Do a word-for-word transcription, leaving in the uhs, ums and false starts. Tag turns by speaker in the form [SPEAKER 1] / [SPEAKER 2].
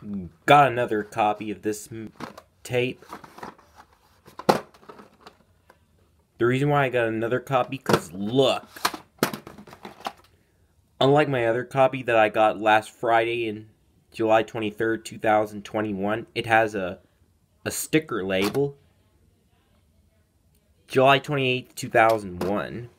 [SPEAKER 1] got another copy of this tape. The reason why I got another copy, because look. Unlike my other copy that I got last Friday in July twenty-third, two thousand twenty-one, it has a, a sticker label. July twenty-eighth, two thousand one.